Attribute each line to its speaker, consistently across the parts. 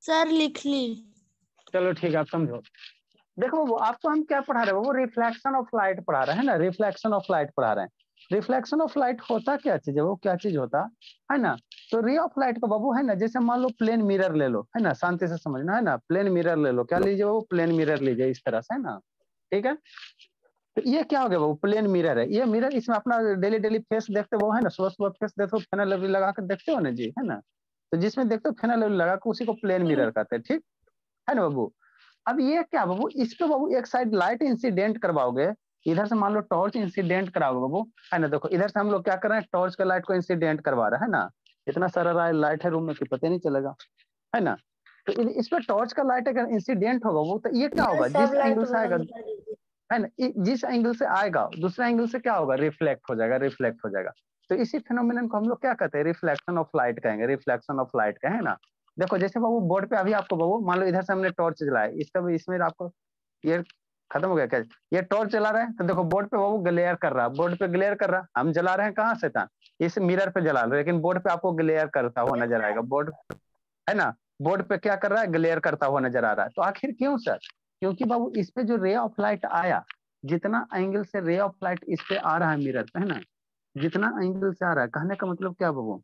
Speaker 1: Sir लिख ली।
Speaker 2: चलो ठीक है, आप समझो। देखो वो आपको हम क्या पढ़ा रहे हैं, वो रिफ्लेक्शन ऑफ लाइट पढ़ा रहे हैं ना, रिफ्लेक्शन ऑफ लाइट पढ़ा रहे हैं। रिफ्लेक्शन ऑफ लाइट होता क्या चीज है, वो क्या चीज होता है ना। तो रे ऑफ लाइट को बाबू है ना, जैसे मान लो प्लेन मिरर ले लो, है ना, शांति से समझना है ना, प्लेन मिरर ले लो, क्या लीजिए वो प्लेन मिरर लीजिए इस तरह से, है ना, ठीक है। तो ये क्या हो गया बाबू, प्लेन मिरर है ये मिरर, इसमें अपना डेली डेली फेस देखते हो, है ना, सुबह सुबह फेस देखते हो, फेनल लवली लगा कर देखते हो ना जी, है ना। तो जिसमें देखते हो फेनल लवली लगा कर, उसी को प्लेन मिरर कहते हैं, ठीक है ना बाबू। अब ये क्या बाबू, इस पे बाबू एक साइड लाइट इंसिडेंट करवाओगे, इधर से मान लो टॉर्च इंसिडेंट कराओगे बाबू, है ना। देखो इधर से हम लोग क्या कर रहे हैं, टॉर्च के लाइट को इंसिडेंट करवा रहे हैं, है ना। इतना सारा लाइट है रूम में कि पता नहीं चलेगा, है ना। तो इस पे टॉर्च का लाइट अगर इंसिडेंट होगा वो, तो ये क्या होगा,
Speaker 1: सब
Speaker 2: जिस
Speaker 1: लाइट
Speaker 2: एंगल से आएगा,
Speaker 1: बंद कर दीजिए।
Speaker 2: है ना, जिस एंगल से आएगा दूसरा एंगल से क्या होगा, रिफ्लेक्ट हो जाएगा, रिफ्लेक्ट हो जाएगा। तो इसी फिनोमिनन को हम लोग क्या कहते हैं, रिफ्लेक्शन ऑफ लाइट कहेंगे, रिफ्लेक्शन ऑफ लाइट का, है ना। देखो जैसे बाबू बोर्ड पे अभी आपको बाबू मान लो इधर से हमने टॉर्च जलाया, इसका भी इसमें आपको ये खत्म हो गया क्या, ये टॉर्च जला रहे हैं, तो देखो बोर्ड पे बाबू ग्लेयर कर रहा है, बोर्ड पे ग्लेयर कर रहा है, हम जला रहे हैं कहाँ से था, इस मिरर पे जला रहे हैं, लेकिन बोर्ड पे आपको ग्लेयर करता हुआ नजर आएगा, बोर्ड, है ना, बोर्ड पे क्या कर रहा है, ग्लेयर करता हुआ नजर आ रहा है। तो आखिर क्यों सर, क्योंकि बाबू इस पे जो रे ऑफ लाइट आया, जितना एंगल से रे ऑफ लाइट इस पे आ रहा है मिरर पे, है ना, जितना एंगल से आ रहा है, कहने का मतलब क्या बाबू,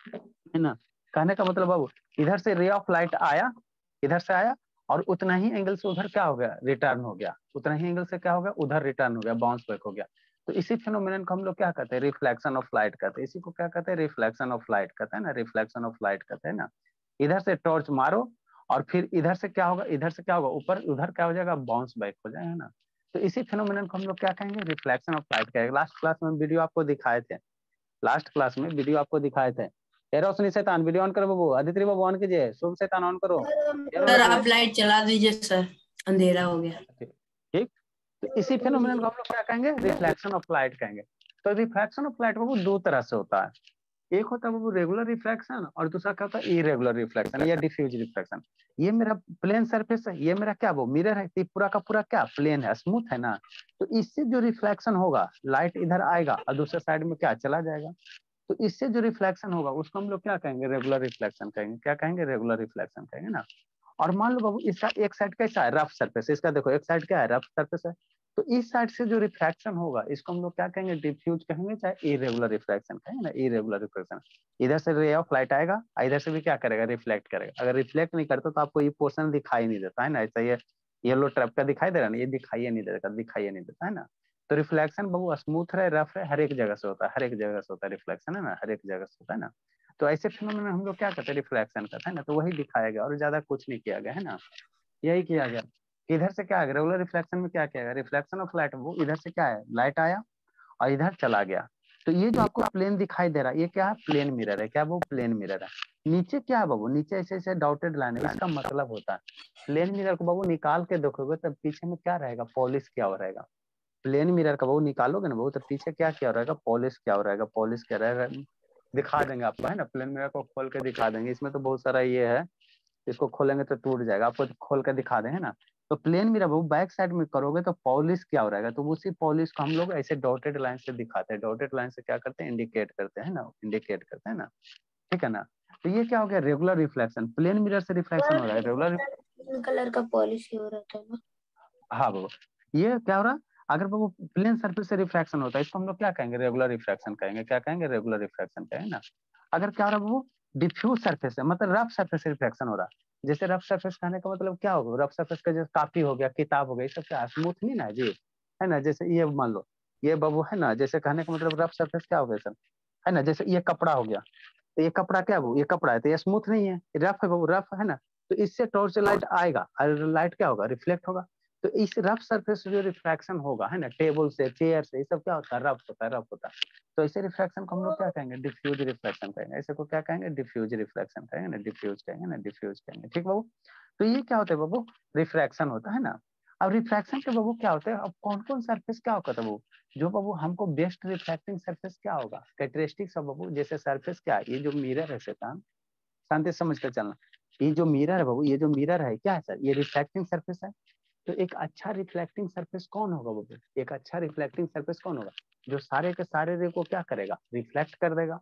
Speaker 2: है ना, कहने का मतलब बाबू इधर से रे ऑफ लाइट आया, इधर से आया, और उतना ही एंगल से उधर क्या हो गया, रिटर्न हो गया, उतना ही एंगल से क्या हो गया, उधर रिटर्न हो गया, बाउंस बैक हो गया। तो इसी फिनोमिनन को हम लोग क्या कहते हैं, रिफ्लेक्शन ऑफ लाइट कहते हैं, इसी को क्या कहते हैं, रिफ्लेक्शन ऑफ लाइट कहते हैं ना, रिफ्लेक्शन ऑफ लाइट कहते हैं ना। इधर से टॉर्च मारो और फिर इधर से क्या होगा, इधर से क्या होगा, ऊपर उधर क्या हो जाएगा, बाउंस बैक हो जाएगा ना। तो इसी फिनोमिनन को हम लोग क्या कहेंगे, रिफ्लेक्शन ऑफ लाइट कहेंगे। लास्ट क्लास में वीडियो आपको दिखाए थे, लास्ट क्लास में वीडियो आपको दिखाए थे। ए रोशनी शैतान वीडियो ऑन करो बाबू, आदित्य बाबू ऑन कीजिए, शुभ शैतान ऑन करो।
Speaker 3: सर आप लाइट चला दीजिए सर, अंधेरा हो गया।
Speaker 2: ठीक, तो इसी फिनोमिनन को हम लोग क्या कहेंगे, रिफ्लेक्शन ऑफ लाइट कहेंगे। तो रिफ्लेक्शन ऑफ लाइट बाबू दो तरह से होता है, एक होता है बाबू रेगुलर रिफ्लेक्शन, और दूसरा क्या होता है, इरेगुलर रिफ्लेक्शन या डिफ्यूज रिफ्लेक्शन। ये मेरा प्लेन सरफेस है, ये मेरा क्या वो मिरर है, ये पूरा का पूरा क्या प्लेन है, स्मूथ है ना। तो इससे जो रिफ्लेक्शन होगा, लाइट इधर आएगा और दूसरे साइड में क्या चला जाएगा। तो इससे जो रिफ्लेक्शन होगा उसको हम लोग क्या कहेंगे, रेगुलर रिफ्लेक्शन कहेंगे, क्या कहेंगे, रेगुलर रिफ्लेक्शन कहेंगे ना। और मान लो बाबू इसका एक साइड कैसा है, रफ सरफेस, इसका देखो एक साइड क्या है, रफ सरफेस है। तो इस साइड से जो रिफ्रैक्शन होगा इसको हम लोग क्या कहेंगे, डिफ्यूज कहेंगे, चाहे इरेगुलर रिफ्रैक्शन कहेंगे ना, इरेगुलर रिफ्रैक्शन। इधर से रे ऑफ लाइट आएगा, इधर से भी क्या करेगा, रिफ्लेक्ट करेगा। अगर रिफ्लेक्ट नहीं करता तो आपको ये पोर्शन दिखाई नहीं देता है ना, ऐसा ये येलो ट्रैप का दिखाई दे रहा है ना, ये दिखाई नहीं देता, दिखाई नहीं देता है ना। तो रिफ्लेक्शन बाबू स्मूथ रहे, रफ है, हर एक जगह से होता है, हर एक जगह से होता है रिफ्लेक्शन, है ना, हर एक जगह से होता है ना। तो ऐसे फिनोमेना हम लोग क्या करते हैं, रिफ्लेक्शन करते हैं ना। तो वही दिखाया गया और ज्यादा कुछ नहीं किया गया, है ना, यही किया गया। इधर से क्या है, रेगुलर रिफ्लेक्शन में क्या किया गया, रिफ्लेक्शन ऑफ लाइट, वो इधर से क्या है, लाइट आया और इधर चला गया। तो ये जो आपको प्लेन दिखाई दे रहा है, ये क्या है, प्लेन मिरर है, क्या वो प्लेन मिरर है। नीचे क्या है बाबू, नीचे ऐसे ऐसे डॉटेड लाइन है, इसका मतलब होता है प्लेन मिरर को बाबू निकाल के देखोगे तब पीछे में क्या रहेगा, पॉलिश किया हुआ रहेगा। प्लेन मिरर का बाबू निकालोगे ना बाबू, तो पीछे क्या क्या हो रहेगा, पॉलिश क्या हो रहेगा, पॉलिश क्या रहेगा, दिखा देंगे आपको, है ना, प्लेन मिरर को खोल के दिखा देंगे। इसमें तो बहुत सारा ये है, इसको खोलेंगे तो टूट जाएगा, आपको खोल के दिखा दें, है ना। तो प्लेन मिरर वो बैक साइड में करोगे तो पॉलिश क्या हो रहेगा, तो उसी पॉलिश को हम लोग ऐसे डॉटेड लाइन से दिखाते हैं, डॉटेड लाइन से क्या करते हैं, इंडिकेट करते हैं ना, इंडिकेट करते हैं ना, ठीक है ना। तो ये क्या हो गया, रेगुलर रिफ्लेक्शन, प्लेन मिरर से रिफ्लेक्शन हो रहा है, रेगुलर।
Speaker 1: कलर का पॉलिश हो रहा था ना।
Speaker 2: हाँ बाबू, ये क्या हो रहा है, अगर बाबू प्लेन सरफेस से रिफ्रैक्शन होता है, इसको हम लोग क्या कहेंगे, रेगुलर रिफ्रैक्शन कहेंगे, क्या कहेंगे, रेगुलर रिफ्रैक्शन कहेंगे ना। अगर क्या हो रहा है बाबू, डिफ्यूज सरफेस है, मतलब रफ सरफेस से रिफ्रैक्शन हो रहा है। जैसे रफ सरफेस कहने का मतलब क्या होगा, रफ सरफेस का जैसे कॉपी हो गया, किताब हो गया, ये सब क्या स्मूथ नहीं ना है जी, है ना। जैसे ये मान लो ये बाबू, है ना, जैसे कहने का मतलब रफ सरफेस क्या हो गया सर, है ना। जैसे ये कपड़ा हो गया, तो ये कपड़ा क्या है बाबू, ये कपड़ा है, तो ये स्मूथ नहीं है, रफ है बाबू, रफ है ना। तो इससे टॉर्च लाइट आएगा और लाइट क्या होगा, रिफ्लेक्ट होगा। तो इस रफ सरफेस से जो रिफ्रैक्शन होगा, है ना, टेबल से, चेयर से, ये सब क्या होता है, रफ होता है, रफ होता है। तो इसे रिफ्रैक्शन को हम लोग क्या कहेंगे, डिफ्यूज रिफ्लेक्शन कहेंगे, ऐसे को क्या कहेंगे, डिफ्यूज रिफ्लेक्शन कहेंगे ना, डिफ्यूज कहेंगे ना, डिफ्यूज कहेंगे, ठीक बाबू। तो ये क्या होता है बाबू, रिफ्रैक्शन होता है ना। अब रिफ्रैक्शन के बाबू क्या होता है, अब कौन कौन सरफेस क्या होता है बाबू, जो बाबू हमको बेस्ट रिफ्रैक्टिंग सरफेस क्या होगा, कैरेक्टरिस्टिक्स ऑफ बाबू, जैसे सरफेस क्या है, ये जो मिरर है शैतान, शांति से समझ कर चलना। ये जो मिरर है बाबू, ये जो मिरर है क्या है सर, ये रिफ्लेक्टिंग सरफेस है। तो एक अच्छा रिफ्लेक्टिंग सरफेस कौन होगा बाबू, एक अच्छा रिफ्लेक्टिंग सरफेस कौन होगा, जो सारे के सारे रे को क्या करेगा, रिफ्लेक्ट कर देगा।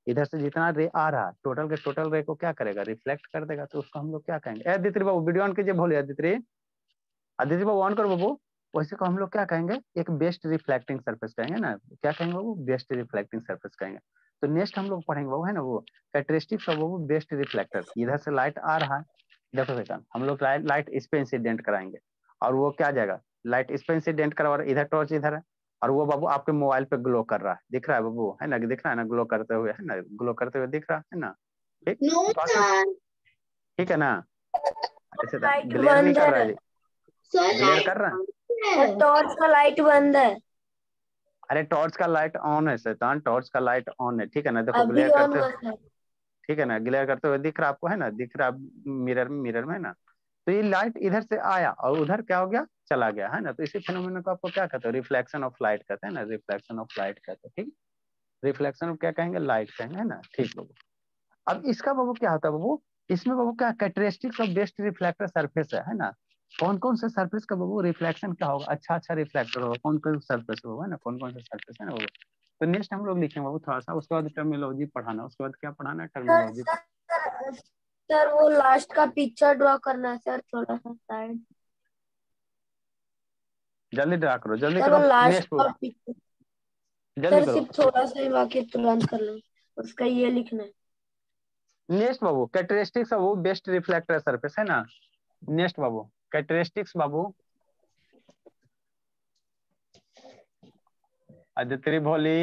Speaker 2: इधर से जितना रे आ रहा है टोटल के टोटल रे को क्या करेगा, रिफ्लेक्ट कर देगा। तो उसको हम लोग क्या कहेंगे, अदिति बाबू वीडियो ऑन कीजिए, बोलिए अदिति, अदिति बाबू ऑन करो बाबू। वैसे को हम लोग क्या कहेंगे, एक बेस्ट रिफ्लेक्टिंग सरफेस कहेंगे ना, क्या कहेंगे बाबू, बेस्ट रिफ्लेक्टिंग सरफेस कहेंगे। तो नेक्स्ट हम लोग पढ़ेंगे बाबू है ना वो कैरेक्टरिस्टिक्स ऑफ बाबू बेस्ट रिफ्लेक्टर। इधर से लाइट आ रहा है, देखो बेटा हम लोग लाइट इस पे इंसिडेंट कराएंगे और वो क्या जाएगा, लाइट इस पे इंसिडेंट करा, इधर टॉर्च इधर है और वो बाबू आपके मोबाइल पे ग्लो कर रहा है, दिख रहा है बाबू है ना, दिख रहा है ना ग्लो करते हुए, है ना ग्लो करते हुए दिख रहा है ना, ठीक ठीक है ना, ऐसे
Speaker 1: लाइट
Speaker 2: ग्लेयर नहीं
Speaker 1: बंद
Speaker 2: कर रहा
Speaker 1: है
Speaker 2: है, ग्लेयर कर रहा है।
Speaker 1: टॉर्च का लाइट बंद है,
Speaker 2: अरे टॉर्च का लाइट ऑन है शैतान, टॉर्च का लाइट ऑन है, ठीक है ना, देखो
Speaker 1: अभी
Speaker 2: ग्लेयर
Speaker 1: ऑन
Speaker 2: करते
Speaker 1: हुआ
Speaker 2: हुए,
Speaker 1: सर।
Speaker 2: ठीक है ना, ग्लेयर करते हुए दिख रहा आपको है ना, दिख रहा मिरर में है ना। तो ये लाइट इधर से आया और उधर क्या हो गया, चला गया है ना। तो इसी फिनोमेनन को आपको क्या कहते हैं, रिफ्लेक्शन ऑफ लाइट कहते हैं ना, रिफ्लेक्शन ऑफ लाइट कहते हैं, ठीक, रिफ्लेक्शन ऑफ क्या कहेंगे, लाइट कहेंगे, है ना, ठीक बाबू। अब इसका बाबू क्या होता है बाबू, इसमें बाबू क्या characteristics of best reflector surface है ना, कौन कौन से सरफेस का बाबू रिफ्लेक्शन क्या होगा, अच्छा अच्छा रिफ्लेक्टर होगा, कौन कौन से सरफेस होगा ना, कौन कौन से सरफेस है ना बाबू। तो नेक्स्ट हम लोग लिखेंगे बाबू थोड़ा सा, उसके बाद टर्मिनोलॉजी पढ़ाना, उसके बाद क्या पढ़ाना है,
Speaker 1: सर
Speaker 2: टर्मिनोलॉजी।
Speaker 1: सर सर वो लास्ट का पिक्चर ड्रॉ करना है सर, थोड़ा सा साइड।
Speaker 2: जल्दी ड्रा करो, जल्दी
Speaker 1: सर वो
Speaker 2: करो,
Speaker 1: लास्ट
Speaker 2: नेक्स्ट
Speaker 1: का पिक्चर,
Speaker 2: जल्दी
Speaker 1: सर
Speaker 2: करो।
Speaker 1: सिर्फ थोड़ा सा ही बाकी, तुरंत कर लो, उसका ये लिखना है।
Speaker 2: नेक्स्ट बाबू कैरेक्टरिस्टिक्स ऑफ वो बेस्ट रिफ्लेक्टर सरफेस है ना, नेक्स्ट बाबू कैरेक्टरिस्टिक्स बाबू, आदित्य भोली,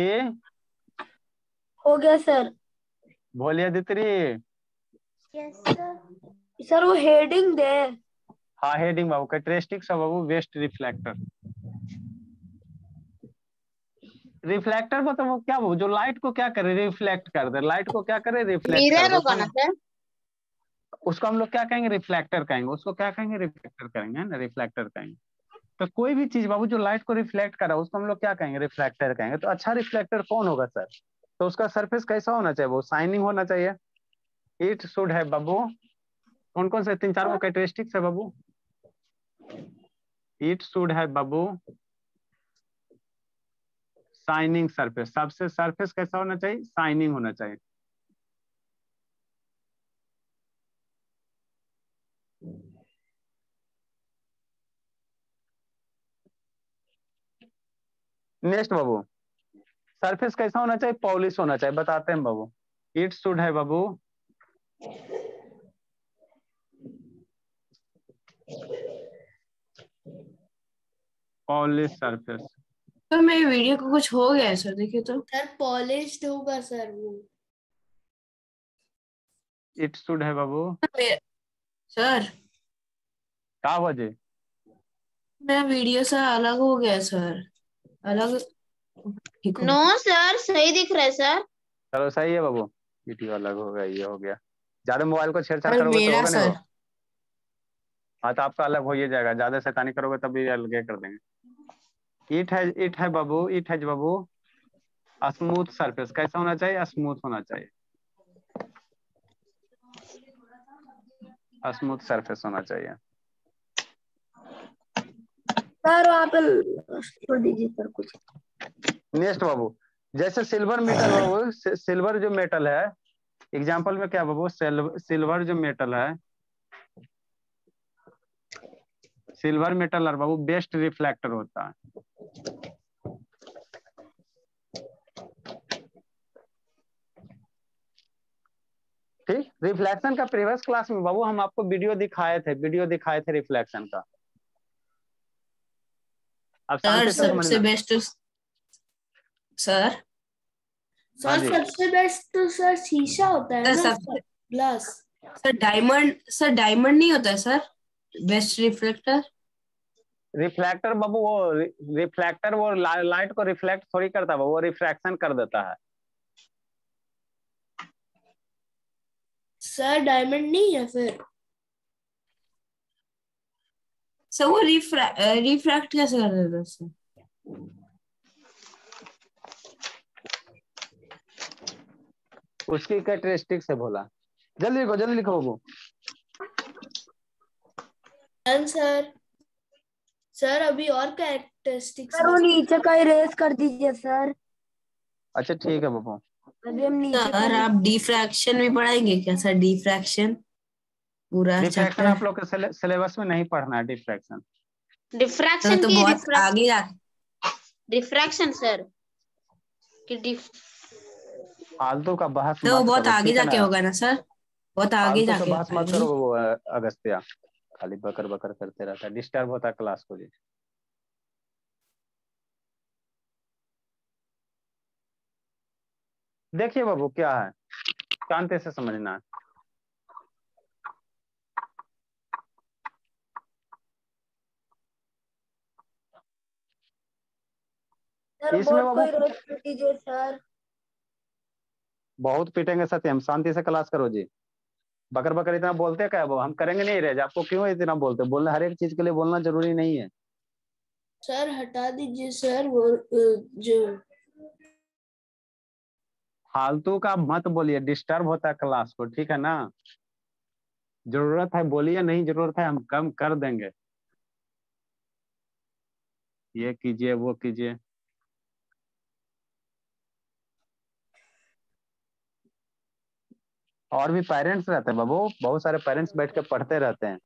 Speaker 1: हो गया sir.
Speaker 2: Bholi Aditya.
Speaker 1: Yes sir. Sir वो हेडिंग दे।
Speaker 2: हाँ हेडिंग बाबू कैरेक्टरिस्टिक्स ऑफ बाबू बेस्ट रिफ्लेक्टर। रिफ्लेक्टर मतलब वो क्या बाबू, जो लाइट को क्या करे, रिफ्लेक्ट कर दे, लाइट को क्या करे, रिफ्लेक्ट कर
Speaker 3: मिरर
Speaker 2: दे,
Speaker 3: होगा ना सर?
Speaker 2: उसको हम लोग क्या कहेंगे, रिफ्लेक्टर कहेंगे, उसको क्या कहेंगे, रिफ्लेक्टर कहेंगे, है ना, रिफ्लेक्टर कहेंगे। तो कोई भी चीज बाबू जो लाइट को रिफ्लेक्ट करा उसको हम लोग क्या कहेंगे, रिफ्लेक्टर कहेंगे। तो अच्छा रिफ्लेक्टर कौन होगा सर, तो उसका सरफेस कैसा होना चाहिए, वो शाइनिंग होना चाहिए, इट शुड है बाबू, कौन कौन से तीन चार वो कैरेक्टरिस्टिक्स है बाबू, इट शुड है बाबू शाइनिंग सरफेस, सबसे सरफेस कैसा होना चाहिए, शाइनिंग होना चाहिए। नेक्स्ट बाबू सरफेस कैसा होना चाहिए, पॉलिश होना चाहिए, बताते हैं बाबू, इट शुड है बाबू पॉलिश सरफेस।
Speaker 3: सर मेरी वीडियो को कुछ हो गया है सर, देखिए तो।
Speaker 1: सर पॉलिश्ड होगा सर वो।
Speaker 2: इट शुड है बाबू
Speaker 3: सर
Speaker 2: क्या वजह,
Speaker 3: मेरा वीडियो सर अलग हो गया सर, अलग। ठीक हो
Speaker 1: नो सर सही दिख रहा है सर।
Speaker 2: चलो सही है बाबू, वीडियो अलग हो गया, ये हो गया, ज्यादा मोबाइल को छेड़छाड़
Speaker 3: सर
Speaker 2: करोगे तो
Speaker 3: मेरा
Speaker 2: होगा नहीं
Speaker 3: सर।
Speaker 2: बाबू। हाँ तो आपका अलग हो ही जाएगा, ज्यादा शैतानी करोगे तब भी अलग कर देंगे। इट है बाबू, इट है बाबू स्मूथ सरफेस, कैसा होना चाहिए, स्मूथ होना चाहिए, स्मूथ सरफेस होना चाहिए।
Speaker 1: सर वहाँ पे छोड़ दीजिए सर कुछ।
Speaker 2: नेक्स्ट बाबू जैसे सिल्वर मेटल बाबू, सिल्वर जो मेटल है, एग्जांपल में क्या बाबू, सिल्वर जो मेटल है, सिल्वर मेटल और बाबू बेस्ट रिफ्लेक्टर होता है। ठीक, रिफ्लेक्शन का प्रीवियस क्लास में बाबू हम आपको वीडियो दिखाए थे रिफ्लेक्शन का। अब शांति से
Speaker 3: सबसे
Speaker 2: समझना।
Speaker 3: Best sir.
Speaker 2: हाँ
Speaker 1: सर
Speaker 2: जी,
Speaker 1: सबसे बेस्ट तो सर शीशा होता है
Speaker 3: सर
Speaker 1: ना
Speaker 3: सबसे
Speaker 1: ग्लास।
Speaker 3: सर डायमंड नहीं होता है सर बेस्ट रिफ्लेक्टर?
Speaker 2: रिफ्लेक्टर बाबू वो रिफ्लेक्टर वो लाइट को रिफ्लेक्ट थोड़ी करता है, वो रिफ्रैक्शन कर देता है।
Speaker 1: सर डायमंड नहीं है फिर?
Speaker 3: सर वो रिफ्रैक्ट कैसे कर देता है सर?
Speaker 2: उसकी कैरेक्टरिस्टिक से बोला, जल्दी लिखो बाबू।
Speaker 1: सर सर अभी और कैरेक्टरिस्टिक्स सर वो नीचे का इरेज कर दीजिए सर।
Speaker 2: अच्छा ठीक है बाबू,
Speaker 1: अभी हम नीचे
Speaker 3: सर आप डिफ्रैक्शन भी पढ़ाएंगे क्या सर? डिफ्रैक्शन पूरा
Speaker 2: डिफ्रैक्शन
Speaker 3: चैप्टर?
Speaker 2: आप लोग के सिलेबस में नहीं पढ़ना है डिफ्रैक्शन।
Speaker 4: डिफ्रैक्शन
Speaker 3: तो
Speaker 4: की
Speaker 3: बहुत आगे
Speaker 4: डिफ्रैक्शन सर कि
Speaker 2: फालतू का बहस
Speaker 3: तो
Speaker 2: मत
Speaker 3: बहुत
Speaker 2: करो,
Speaker 3: आगे
Speaker 2: ठीक है
Speaker 3: जाके
Speaker 2: ना।
Speaker 3: होगा ना सर? बहुत आगे
Speaker 2: फालतू का
Speaker 3: जाके
Speaker 2: बहस
Speaker 3: होगा
Speaker 2: मत
Speaker 3: नहीं?
Speaker 2: करो वो अगस्त्या, खाली बकर बकर करते रहता है, डिस्टर्ब होता है क्लास को जी। देखिए बाबू क्या है, शांति से समझना है।
Speaker 1: सर
Speaker 2: इसमें
Speaker 1: बोर्ड को
Speaker 2: बाबू
Speaker 1: ही रोज कर दीजिए सर।
Speaker 2: बहुत पीटेंगे सत्यम, शांति से क्लास करो जी। बकर बकर इतना बोलते क्या वो, हम करेंगे नहीं रहे, आपको क्यों इतना बोलते? बोलना हर एक चीज के लिए बोलना जरूरी नहीं है।
Speaker 3: सर हटा दीजिए सर वो जो
Speaker 2: फालतू का मत बोलिए, डिस्टर्ब होता है क्लास को, ठीक है ना। जरूरत है बोलिए, नहीं जरूरत है हम कम कर देंगे। ये कीजिए वो कीजिए। और भी पेरेंट्स रहते हैं बाबू, बहुत सारे पेरेंट्स बैठ के पढ़ते रहते हैं।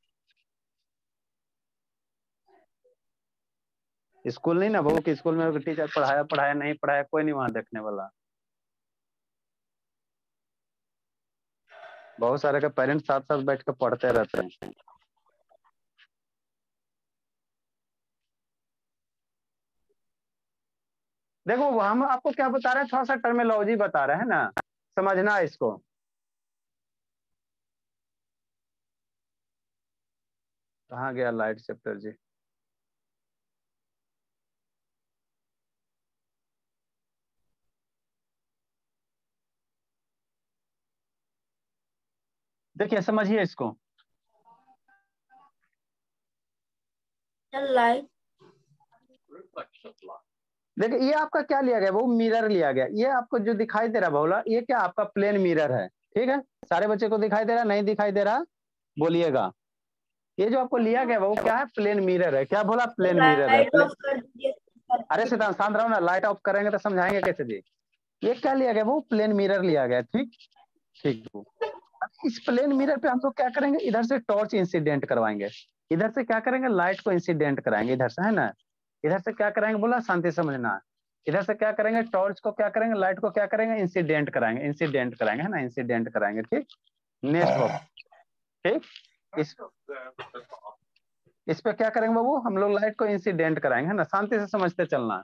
Speaker 2: स्कूल नहीं ना बाबू कि स्कूल में टीचर पढ़ाया पढ़ाया नहीं पढ़ाया कोई नहीं वहां देखने वाला। बहुत सारे के पेरेंट्स साथ साथ बैठ के पढ़ते रहते हैं। देखो हम आपको क्या बता रहे हैं, थोड़ा सा टर्मिनोलॉजी बता रहे हैं ना, समझना है इसको। कहाँ गया लाइट चैप्टर जी? देखिए समझिए इसको।
Speaker 1: लाइट
Speaker 2: देखिए ये आपका क्या लिया गया, वो मिरर लिया गया। ये आपको जो दिखाई दे रहा बोला, ये क्या आपका प्लेन मिरर है, ठीक है। सारे बच्चे को दिखाई दे रहा, नहीं दिखाई दे रहा बोलिएगा। ये जो आपको लिया गया वो क्या है, प्लेन मिरर है। क्या बोला? प्लेन मिरर है।
Speaker 1: लाइट ऑफ कर दीजिए सर।
Speaker 2: अरे सिद्धांत शांत रहो ना, लाइट ऑफ करेंगे तो समझाएंगे कैसे जी। ये क्या लिया गया, वो प्लेन मिरर लिया गया, ठीक ठीक। इस प्लेन मिरर पे हम लोग क्या करेंगे, इधर से टॉर्च इंसिडेंट करवाएंगे, इधर से क्या करेंगे, लाइट को इंसिडेंट कराएंगे, इधर से है ना। इधर से क्या करेंगे बोला, शांति समझना। इधर से क्या करेंगे, टॉर्च को क्या करेंगे, लाइट को क्या करेंगे, इंसिडेंट कराएंगे, इंसिडेंट कराएंगे है ना, इंसिडेंट कराएंगे, ठीक। नेक्स्ट ठीक। इस पे क्या करेंगे बाबू, हम लोग लाइट को इंसिडेंट कराएंगे है ना, शांति से समझते चलना।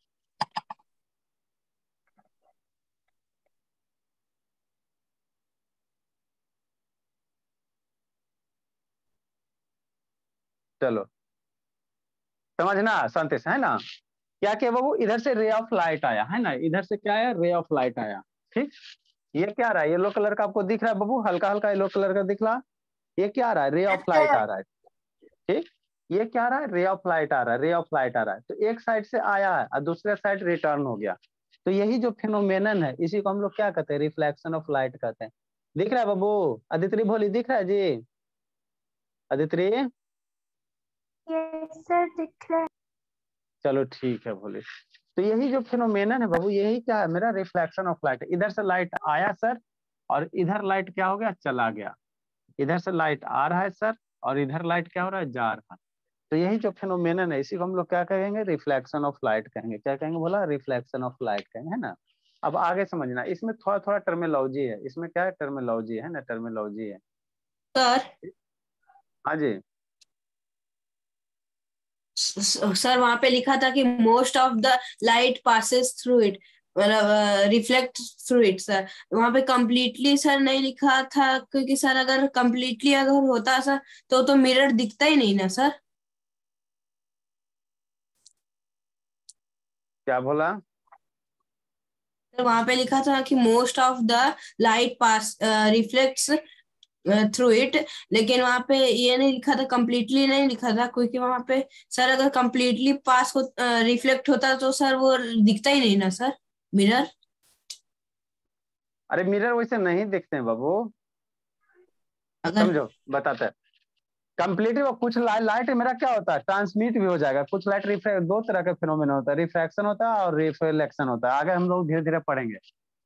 Speaker 2: चलो समझना शांति से है ना। क्या किया बाबू, इधर से रे ऑफ लाइट आया है ना, इधर से क्या आया, रे ऑफ लाइट आया, ठीक। ये क्या रहा है, येलो कलर का आपको दिख रहा है बाबू, हल्का हल्का येलो कलर का दिख रहा। ये क्या आ रहा है, रे ऑफ लाइट आ रहा है, ठीक। ये क्या आ रहा है, रे ऑफ लाइट आ रहा है, रे ऑफ लाइट आ रहा है। तो एक साइड से आया है और दूसरे साइड रिटर्न हो गया। तो यही जो फिनोमेनन है, इसी को हम लोग क्या कहते हैं, रिफ्लेक्शन ऑफ लाइट कहते हैं। दिख रहा है बाबू? अदिति भोली दिख रहा है जी? अदिति
Speaker 1: सर दिख रहा है।
Speaker 2: चलो ठीक है भोली। तो यही जो फिनोमेनन है बाबू, यही क्या है, मेरा रिफ्लेक्शन ऑफ लाइट। इधर से लाइट आया सर, और इधर लाइट क्या हो गया, चला गया। इधर से लाइट आ रहा है सर, और इधर लाइट क्या हो रहा है, जा रहा है। तो यही जो फिनोमेनन है, इसी को हम लोग क्या कहेंगे, रिफ्लेक्शन ऑफ लाइट कहेंगे। क्या कहेंगे बोला, रिफ्लेक्शन ऑफ लाइट कहेंगे, है ना। अब आगे समझना, इसमें थोड़ा थोड़ा टर्मिनोलॉजी है, इसमें क्या है, टर्मिनोलॉजी है ना, टर्मिनोलॉजी है।
Speaker 3: सर
Speaker 2: हाँ जी।
Speaker 3: सर वहां पे लिखा था कि most of the light passes through it, मतलब रिफ्लेक्ट थ्रू इट सर। वहां पे कंप्लीटली सर नहीं लिखा था, क्योंकि सर अगर कंप्लीटली अगर होता सर तो मिरर दिखता ही नहीं ना सर।
Speaker 2: क्या बोला?
Speaker 3: सर वहां पे लिखा था कि most of the light pass reflects through it, लेकिन वहां पे ये नहीं लिखा था, कंप्लीटली नहीं लिखा था, क्योंकि वहां पे सर अगर कंप्लीटली पास हो रिफ्लेक्ट होता तो सर वो दिखता ही नहीं ना सर मिरर।
Speaker 2: अरे मिरर वैसे नहीं दिखते हैं बाबू,
Speaker 3: अगर
Speaker 2: समझो बताते हैं। कंप्लीटली वो कुछ लाइट मेरा क्या होता है, ट्रांसमिट भी हो जाएगा। कुछ लाइट रिफ्लेक्ट, दो तरह का फिनोमेना होता है, रिफ्रैक्शन होता है और रिफ्लेक्शन होता है। आगे हम लोग धीरे धीरे पढ़ेंगे।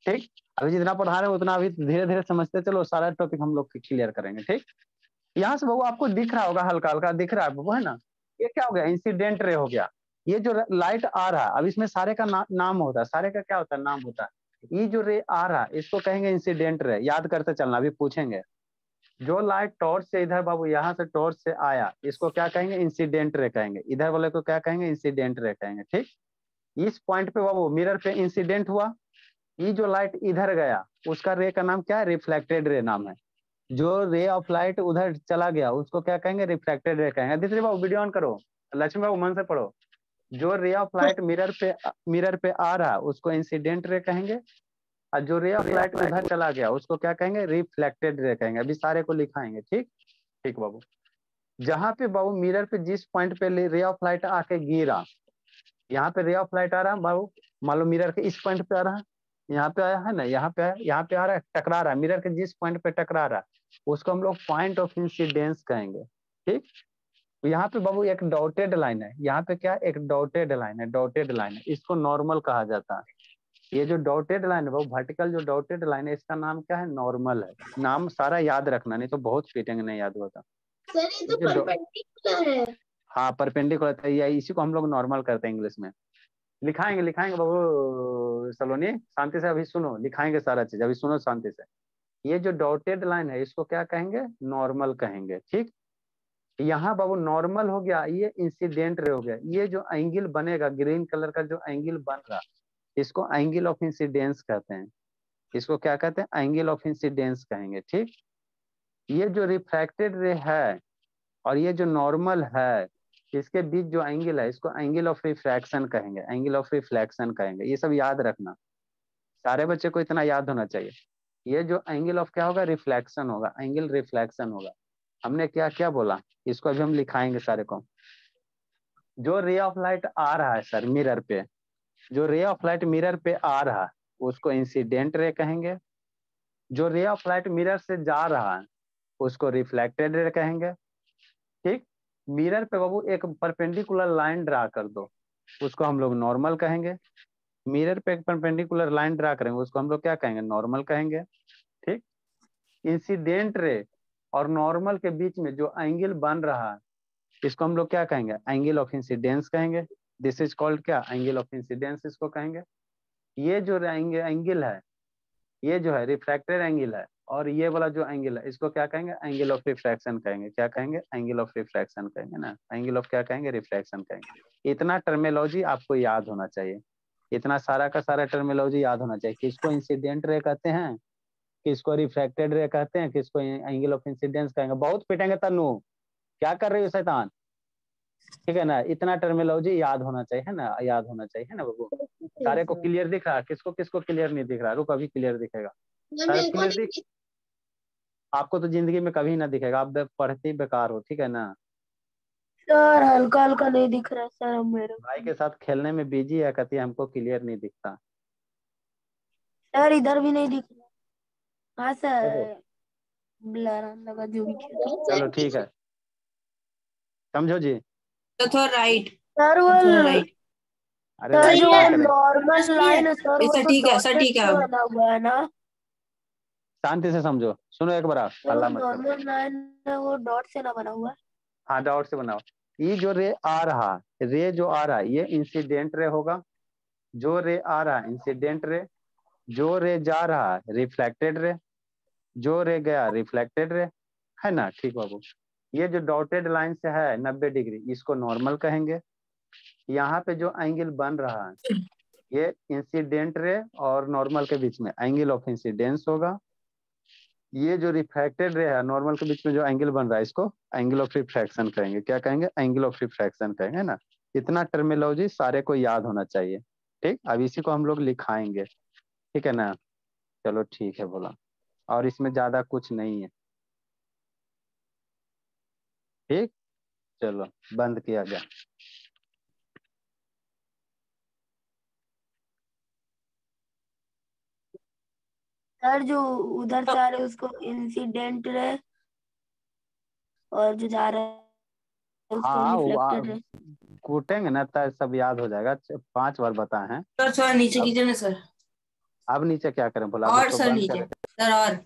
Speaker 2: ठीक, अभी जितना पढ़ा रहे हैं उतना अभी धीरे धीरे समझते चलो, सारा टॉपिक हम लोग क्लियर करेंगे। ठीक, यहाँ से बाबू आपको दिख रहा होगा, हल्का हल्का दिख रहा है बाबू, है ना। ये क्या हो गया, इंसिडेंट रे हो गया। ये जो लाइट आ रहा है, अब इसमें सारे का नाम होता है, सारे का क्या होता है, नाम होता है। ये जो रे आ रहा है इसको कहेंगे इंसिडेंट रे, याद करते चलना, अभी पूछेंगे। जो लाइट टॉर्च से इधर बाबू, यहाँ से टॉर्च से आया, इसको क्या कहेंगे, इंसिडेंट रे कहेंगे। इधर वाले को क्या कहेंगे, इंसिडेंट रे कहेंगे। ठीक, इस पॉइंट पे बाबू मिरर पे इंसिडेंट हुआ, ये जो लाइट इधर गया उसका रे का नाम क्या है, रिफ्लेक्टेड रे नाम है। जो रे ऑफ लाइट उधर चला गया उसको क्या कहेंगे, रिफ्लेक्टेड रे कहेंगे। दूसरी बाबू वीडियो ऑन करो, लक्ष्मी बाबू मन से पढ़ो। जो रे ऑफ लाइट मिरर पे आ रहा उसको इंसिडेंट रे कहेंगे, और जो रे ऑफ लाइट उधर चला गया उसको क्या कहेंगे, रिफ्लेक्टेड रे कहेंगे। अभी सारे को लिखाएंगे। ठीक, ठीक बाबू। जहां पे बाबू मिरर पे जिस पॉइंट पे रे ऑफ लाइट आके गिरा, यहाँ पे रे ऑफ लाइट आ रहा है बाबू, मान लो मिरर के इस पॉइंट पे आ रहा है, यहाँ पे आया है ना, यहाँ पे आया, यहाँ पे आ रहा है, टकरा रहा है, मिरर के जिस पॉइंट पे टकरा रहा है उसको हम लोग पॉइंट ऑफ इंसिडेंस कहेंगे। ठीक, यहाँ पे बाबू एक डॉटेड लाइन है, यहाँ पे क्या, एक डॉटेड लाइन है, डॉटेड लाइन है, इसको नॉर्मल कहा जाता है। ये जो डॉटेड लाइन है बाबू, वर्टिकल जो डॉटेड लाइन है, इसका नाम क्या है, नॉर्मल है। नाम सारा याद रखना, नहीं तो बहुत पीटेंगे नहीं याद होता।
Speaker 1: सर ये तो परपेंडिकुलर है।
Speaker 2: हाँ, परपेंडिकुलर है, या इसी को हम लोग नॉर्मल करते हैं इंग्लिश में। लिखाएंगे लिखाएंगे बाबू सलोनी, शांति से अभी सुनो, लिखाएंगे सारा चीज, अभी सुनो शांति से। ये जो डॉटेड लाइन है इसको क्या कहेंगे, नॉर्मल कहेंगे। ठीक, यहाँ बाबू नॉर्मल हो गया, ये इंसिडेंट रे हो गया। ये जो एंगल बनेगा ग्रीन कलर का, जो एंगल बन रहा इसको एंगल ऑफ इंसिडेंस कहते हैं। इसको क्या कहते हैं, एंगल ऑफ इंसिडेंस कहेंगे। ठीक, ये जो रिफ्रैक्टेड रे है और ये जो नॉर्मल है, इसके बीच जो एंगल है इसको एंगल ऑफ रिफ्रैक्शन कहेंगे, एंगल ऑफ रिफ्लेक्शन कहेंगे। ये सब याद रखना, सारे बच्चे को इतना याद होना चाहिए। ये जो एंगल ऑफ क्या होगा, रिफ्लेक्शन होगा, एंगल रिफ्लेक्शन होगा। हमने क्या क्या बोला, इसको अभी हम लिखाएंगे सारे को। जो रे ऑफ लाइट आ रहा है सर मिरर पे, जो रे ऑफ लाइट मिरर पे आ रहा है उसको इंसिडेंट रे कहेंगे। जो रे ऑफ लाइट मिरर से जा रहा है उसको रिफ्लेक्टेड रे कहेंगे। ठीक, मिरर पे बाबू एक परपेंडिकुलर लाइन ड्रा कर दो, उसको हम लोग नॉर्मल कहेंगे। मिरर पे एक परपेंडिकुलर लाइन ड्रा करेंगे उसको हम लोग क्या कहेंगे, नॉर्मल कहेंगे। ठीक, इंसिडेंट रे और नॉर्मल के बीच में जो एंगल बन रहा है इसको हम लोग क्या कहेंगे, एंगल ऑफ इंसिडेंस कहेंगे। दिस इज कॉल्ड क्या, एंगल ऑफ इंसिडेंस इसको कहेंगे। ये जो एंगल है, ये जो है रिफ्रैक्टेड एंगल है, और ये वाला जो एंगल है इसको क्या कहेंगे, एंगल ऑफ रिफ्रैक्शन कहेंगे। क्या कहेंगे, एंगल ऑफ रिफ्रैक्शन कहेंगे ना, एंगल ऑफ क्या कहेंगे, रिफ्रैक्शन कहेंगे। इतना टर्मिनोलॉजी आपको याद होना चाहिए, इतना सारा का सारा टर्मिनोलॉजी याद होना चाहिए। किसको इंसिडेंट रे कहते हैं, किसको रिफ्रैक्टेड रे कहते हैं, किसको एंगल ऑफ इंसिडेंस कहेंगे। बहुत पिटेंगे तन्नू, क्या कर रही हो शैतान। ठीक है ना, इतना टर्मिनोलॉजी याद होना चाहिए, है ना, याद होना चाहिए, है ना बाबू। सारे को क्लियर दिख रहा है, किसको किसको क्लियर नहीं दिख रहा, रुक अभी क्लियर दिखेगा। सारे क्लियर दिख, आपको तो जिंदगी में कभी ना दिखेगा, आप पढ़ते ही बेकार हो। ठीक है ना,
Speaker 1: सर हल्का हल्का नहीं दिख रहा सर मेरे
Speaker 2: भाई के साथ खेलने में बिजी है, कहती है हमको क्लियर नहीं दिखता।
Speaker 1: सर, इधर भी नहीं दिख रहा। हाँ सर, ब्लर आने लगा जो भी खेल।
Speaker 2: चलो ठीक है, समझो जी।
Speaker 3: तो थोड़ा राइट,
Speaker 1: सर वो
Speaker 3: थोड़ा राइट।
Speaker 2: अरे
Speaker 1: सर
Speaker 2: राइट
Speaker 1: जो
Speaker 2: क्या करें,
Speaker 1: नॉर्मल लाइन है सर, वो
Speaker 3: सर
Speaker 1: तो
Speaker 3: ठीक है, सर
Speaker 1: डॉटेड
Speaker 3: ठीक है।
Speaker 1: से बना हुआ है ना।
Speaker 2: शांति से समझो, सुनो एक बार,
Speaker 1: तो
Speaker 2: हल्ला मत करो।
Speaker 1: नॉर्मल लाइन है वो डॉट से ना बना हुआ है।
Speaker 2: हाँ, डॉट से बनाओ। ये जो रे आ रहा, रे जो आ रहा है ये इंसिडेंट रे होगा। जो रे आ रहा है इंसिडेंट रे, जो रे जा रहा है रिफ्लेक्टेड रे, जो रे गया रिफ्लेक्टेड रे, है ना। ठीक बाबू, ये जो डॉटेड लाइन से है 90 डिग्री, इसको नॉर्मल कहेंगे। यहाँ पे जो एंगल बन रहा है ये इंसिडेंट रे और नॉर्मल के बीच में एंगल ऑफ इंसिडेंस होगा। ये जो रिफ्रैक्टेड रे है नॉर्मल के बीच में जो एंगल बन रहा है इसको एंगल ऑफ रिफ्रैक्शन कहेंगे। क्या कहेंगे, एंगल ऑफ रिफ्रैक्शन कहेंगे ना। इतना टर्मिनोलॉजी सारे को याद होना चाहिए। ठीक, अब इसी को हम लोग लिखाएंगे, ठीक है ना। चलो ठीक है बोला, और इसमें ज्यादा कुछ नहीं है। ठीक, चलो बंद किया गया।
Speaker 1: सर जो उधर से आ रहे उसको इंसिडेंट रे, और जो जा रहा है उसको
Speaker 2: हाँ
Speaker 1: रिफ्लेक्टेड रे।
Speaker 2: कूटेंगे ना तब सब याद हो जाएगा। 5 बार बताए हैं।
Speaker 3: सर थोड़ा नीचे
Speaker 2: अब
Speaker 3: कीजिए ना सर।
Speaker 2: अब नीचे क्या करें बोला, अब
Speaker 3: और
Speaker 2: इसको
Speaker 3: सर
Speaker 2: बंद
Speaker 3: नीचे
Speaker 2: करें।
Speaker 3: सर, और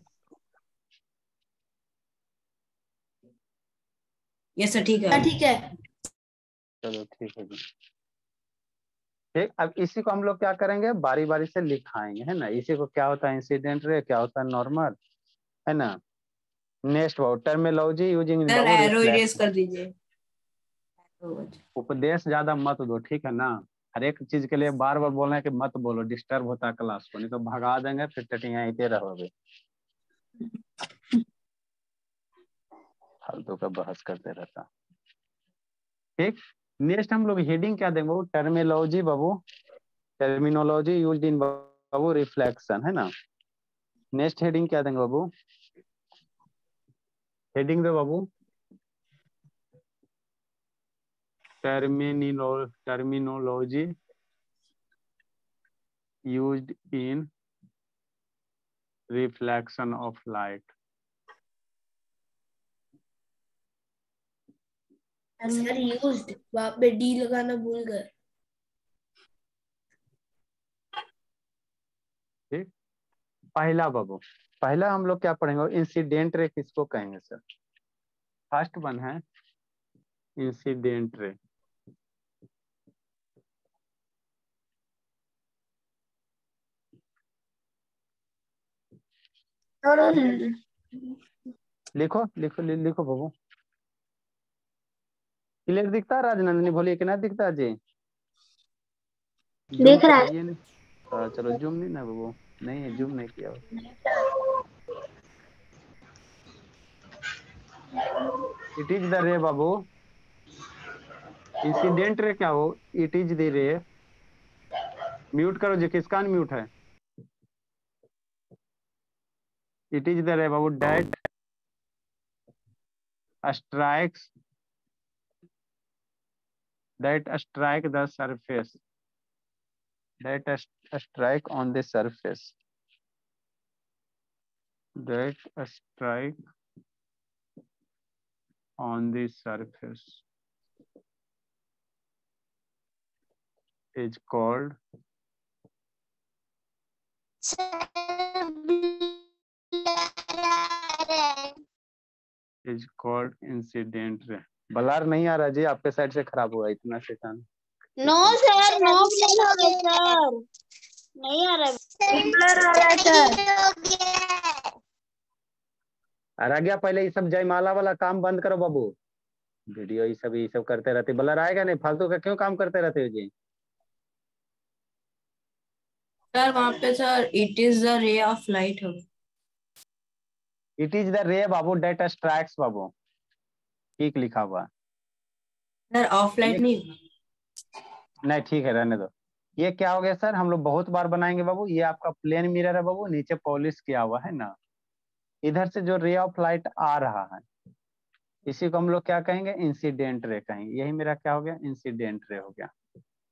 Speaker 3: ये सर ठीक है।
Speaker 1: ठीक है।
Speaker 2: चलो ठीक है जी। ठीक, अब इसी को हम लोग क्या करेंगे, बारी बारी से लिखाएंगे, है ना। इसी को क्या होता है इंसिडेंट रे, क्या होता है नॉर्मल, है ना। नेक्स्ट बाबू टर्मिनोलॉजी यूजिंग
Speaker 3: सर
Speaker 2: बाबू
Speaker 3: एरो इरेज
Speaker 2: रिफ्लेक्शन।
Speaker 3: कर दीजिए।
Speaker 2: उपदेश ज्यादा मत दो, ठीक है ना। हर एक चीज के लिए बार बार बोलना है कि मत बोलो, डिस्टर्ब होता है क्लास को, नहीं तो भगा देंगे, फिर टटियां आते रहोगे, फालतू का बहस करते रहता। ठीक, नेक्स्ट हम लोग हेडिंग क्या देंगे बाबू, टर्मिनोलॉजी बाबू, टर्मिनोलॉजी यूज्ड इन बाबू रिफ्लेक्शन, है ना। नेक्स्ट हेडिंग क्या देंगे बाबू, हेडिंग दो बाबू terminology used in reflection of light.
Speaker 1: Sir used, वहां पे डी लगाना भूल गए।
Speaker 2: ठीक, पहला बाबू, पहला हम लोग क्या पढ़ेंगे, इंसिडेंट रे किसको कहेंगे सर। फर्स्ट वन है इंसिडेंट रे। लिखो लिखो लिखो बाबू। क्लियर दिखता है राजनंदिनी, बोलिए कि ना दिखता है जी। जूम
Speaker 1: देख
Speaker 2: तो
Speaker 1: रहा
Speaker 2: है ये नहीं। चलो जूम नहीं ना बाबू, नहीं है, जूम नहीं किया। It is the ray Babu, incident ray क्या हो, it is the ray. Mute करो जी, किसका म्यूट है। इट इज द रे बाबू that strikes, that strike the surface, that strike on the surface, that strike on the surface is called incident ray। Blur नहीं आ रहा जी, आपके side से खराब हुआ इतना शैतान।
Speaker 4: नो सर, नो ब्लर हो गया सर, नहीं आ रहा।
Speaker 1: ब्लर आ रहा है सर।
Speaker 2: आ गया, पहले ये सब जयमाला वाला काम बंद करो बाबू, वीडियो ये सब करते रहते, ब्लर आएगा नहीं, फालतू का क्यों काम करते रहते हो जी।
Speaker 3: सर वहां पे sir it is the ray of light हो।
Speaker 2: इट इज द रे बाबू डेट स्ट्राइक्स बाबू, ठीक लिखा हुआ।
Speaker 3: सर ऑफ लाइट नहीं।
Speaker 2: नहीं ठीक है, रहने दो। ये क्या हो गया सर, हम लोग बहुत बार बनाएंगे बाबू। ये आपका प्लेन मिरर है बाबू, नीचे पॉलिश किया हुआ है ना। इधर से जो रे ऑफ लाइट आ रहा है, इसी को हम लोग क्या कहेंगे, इंसिडेंट रे कहेंगे। यही मेरा क्या हो गया, इंसिडेंट रे हो गया।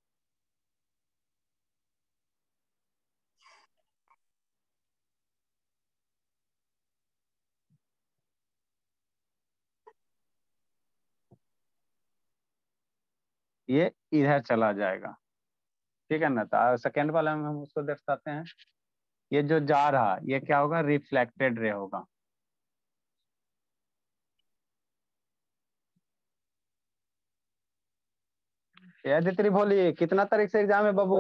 Speaker 2: ये इधर चला जाएगा, ठीक है ना। तो सेकेंड वाला में हम उसको दर्शाते हैं, ये जो जा रहा ये क्या होगा, रिफ्लेक्टेड रे होगा। आदित्य बोलिए, कितना तारीख से एग्जाम है बाबू।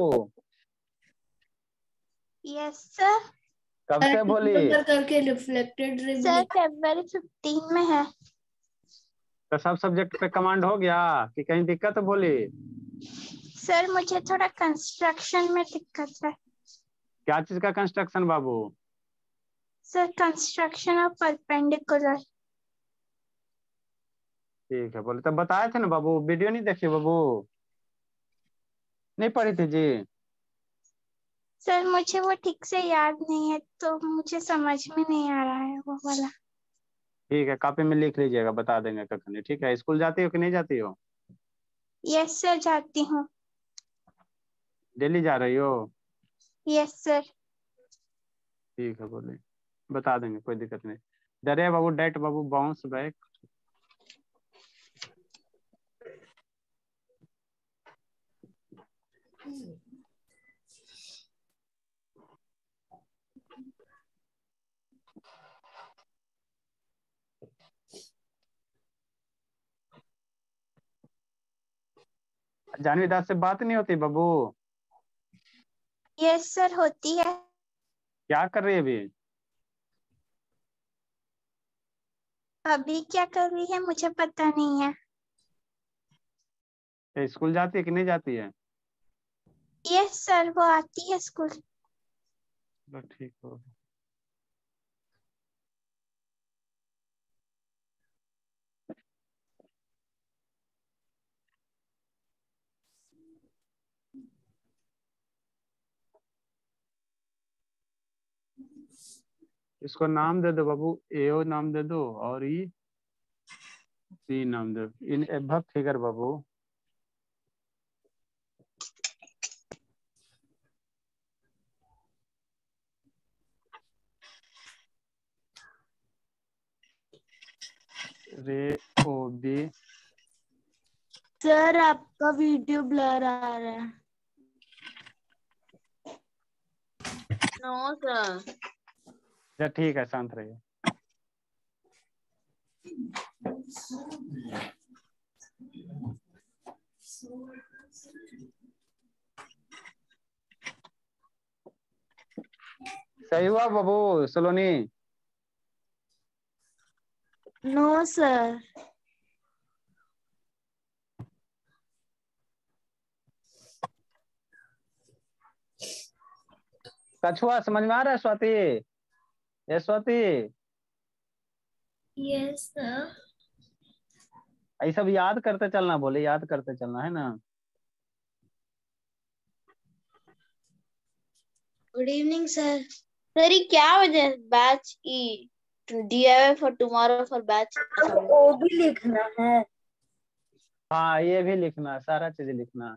Speaker 4: Yes sir.
Speaker 2: कब से बोली।
Speaker 1: करके रिफ्लेक्टेड रे
Speaker 4: सर February 15 में है।
Speaker 2: तो सब सब्जेक्ट पे कमांड हो गया कि कहीं दिक्कत है, बोली।
Speaker 4: सर मुझे थोड़ा कंस्ट्रक्शन में दिक्कत है।
Speaker 2: क्या चीज का कंस्ट्रक्शन बाबू।
Speaker 4: Sir construction of perpendicular.
Speaker 2: ठीक है बोले, तब बताए थे ना बाबू, वीडियो नहीं देखिए बाबू, नहीं पढ़ी थी जी।
Speaker 4: सर मुझे वो ठीक से याद नहीं है, तो मुझे समझ में नहीं आ रहा है वो वाला।
Speaker 2: ठीक है, कॉपी में लिख लीजिएगा, बता देंगे कखनी। ठीक है, स्कूल जाती हो कि नहीं जाती हो।
Speaker 4: यस सर, जाती हूँ।
Speaker 2: डेली जा रही हो।
Speaker 4: Yes sir.
Speaker 2: ठीक है बोले, बता देंगे, कोई दिक्कत नहीं। डरे बाबू डेट बाबू बाउंस बैक, जानवी दास से बात नहीं होती बाबू?
Speaker 4: यस सर, होती है।
Speaker 2: क्या कर रही है अभी?
Speaker 4: अभी क्या कर रही है मुझे पता नहीं है।
Speaker 2: स्कूल जाती है कि नहीं जाती है?
Speaker 4: यस सर, वो आती है स्कूल।
Speaker 2: चलो ठीक हो। इसको नाम दे दो बाबू, एओ नाम दे दो और ई सी नाम दो। इन एबव फिगर बाबू। Ray O B.
Speaker 1: सर आपका वीडियो ब्लर आ रहा है।
Speaker 3: No sir.
Speaker 2: अच्छा ठीक है, शांत रहिए। सही हुआ बाबू सलोनी?
Speaker 1: No sir.
Speaker 2: कछुआ समझ में आ रहा है स्वाति? ये स्वाति,
Speaker 1: यस सर।
Speaker 2: ये सब याद करते चलना, बोले याद करते चलना, है ना?
Speaker 5: Good evening sir. सर ये क्या वजह बैच की DIY for tomorrow for batch?
Speaker 1: वो भी लिखना है।
Speaker 2: हाँ ये भी लिखना, सारा चीज लिखना।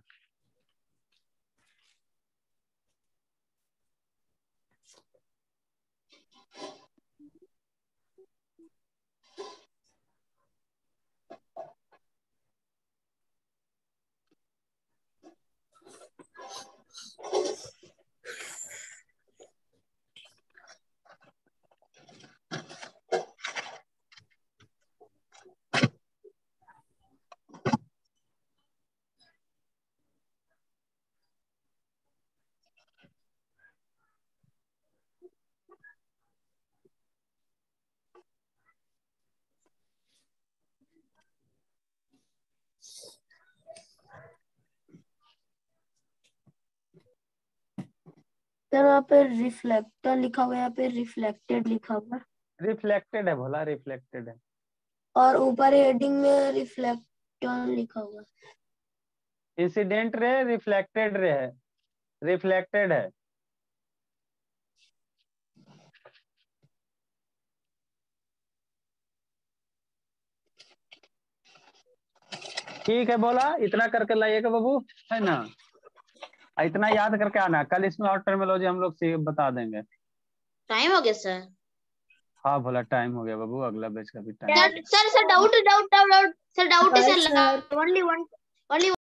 Speaker 1: सर वहाँ पे रिफ्लेक्टर लिखा हुआ है, यहाँ पे रिफ्लेक्टेड लिखा हुआ है,
Speaker 2: रिफ्लेक्टेड है बोला, रिफ्लेक्टेड है।
Speaker 1: और ऊपर हेडिंग में रिफ्लेक्टर लिखा हुआ है।
Speaker 2: इंसिडेंट रे रिफ्लेक्टेड रे है, रिफ्लेक्टेड है। ठीक है बोला, इतना करके लाइएगा बाबू, है ना? इतना याद करके आना, कल इसमें और टर्मिनोलॉजी हम लोग बता देंगे।
Speaker 5: टाइम हो गया सर।
Speaker 2: हाँ बोला टाइम हो गया बाबू, अगला बैच का भी time.
Speaker 5: Sir doubt doubt doubt doubt sir, doubt है
Speaker 1: Bye,
Speaker 5: sir.
Speaker 1: sir.
Speaker 5: Only one